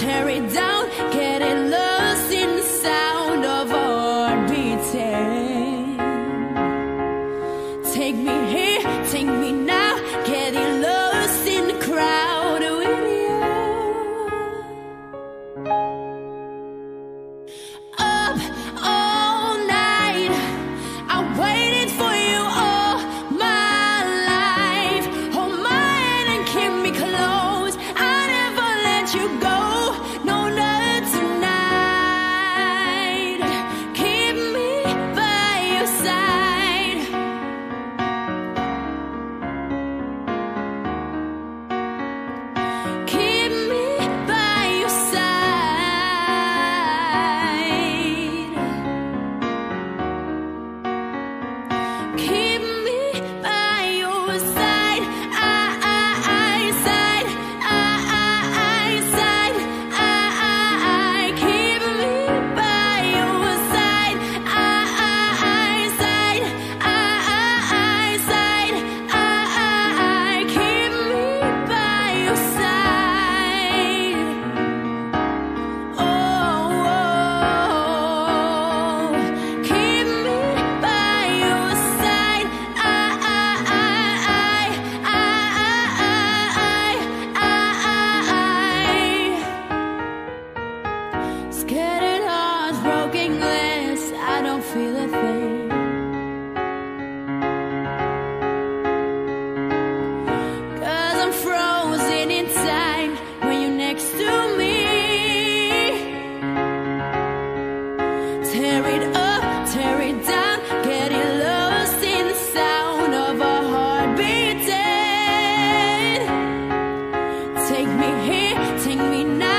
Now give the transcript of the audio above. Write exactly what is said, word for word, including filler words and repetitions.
tear it down, getting lost in the sound of our heart beating. Take me here, take me now, getting lost in the crowd with you. Up all night, I waited for you all my life. Hold my hand and keep me close, I never let you go. No, not tonight. Keep me by your side. Keep me by your side. Keep me by your side. I, I, I, side. I, I, I, side. I, I, I. Keep me by your side. I, I, I, side. I, I, I, side. I, I, I. Keep me by your side. Oh, oh, keep me by your side. I, I, I, I, I, I, I, scattered hearts, broken glass, I don't feel a thing. 'Cause I'm frozen in time when you're next to me. Tear it up, tear it down, getting lost in the sound of our heart beating. Take me here, take me now.